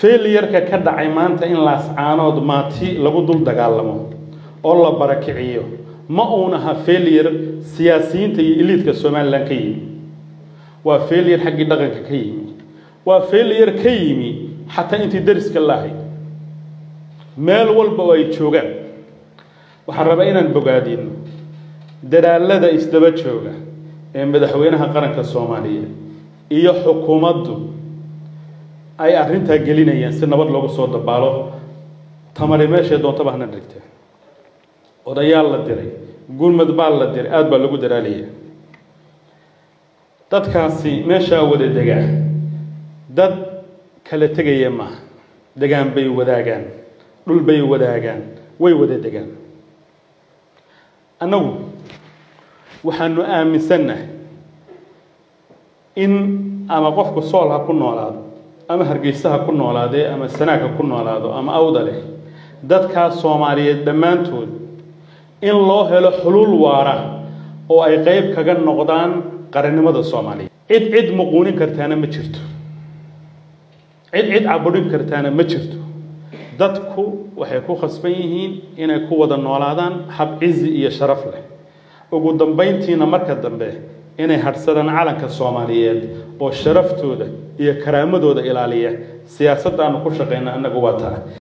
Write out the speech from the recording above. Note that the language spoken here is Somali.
failure ka dhacay maanta in la ascaanood maati lagu dul dagaalamo oo la barakiciyo ma uunaha failure siyaasiyiinta iyo elite-ka Soomaaliland ka yimi waa failure xaqi dhaqanka ka yimi waa failure ka yimi xataa intii dariska lahayd meel walba ay joogaan waxaan rabaa inaan bogaadino dadaalada isdaba jooga ee madaxweynaha qaranka Soomaaliyeed iyo xukuumaddu ay arrinta gelinayaan si nabad loogu soo dabaalo tamari meesha doonta bahna dhigtay odayaal la diray gurmad baa la diray aad baa lagu daraaliyay dadkaasi meesha wada degaa dad kala tagay ma degaan bay wadaagaan dhul bay wadaagaan way wada degaan anagu waxaanu aaminsanahay in ama qofku sool ha ku noolaado ama hargeysa ha ku noolaade ama sanaaka ku noolaado ama awdale dadka Soomaaliyeed dhamaantood in loo helo xulul waara oo ay qayb kaga noqdaan qarannimada Soomaaliyeed cid muquunin kartaana ma jirto cid caburin kartaana ma jirto dadku waxay ku khasban yihiin inay ku wada noolaadaan hab cizi iyo sharaf leh ugu dambeyntiina marka dambe inay hadsadaan calanka Soomaaliyeed oo sharaftooda iyo karaamadooda ilaaliya siyaasadda aan ku shaqeynaa anagu waa taa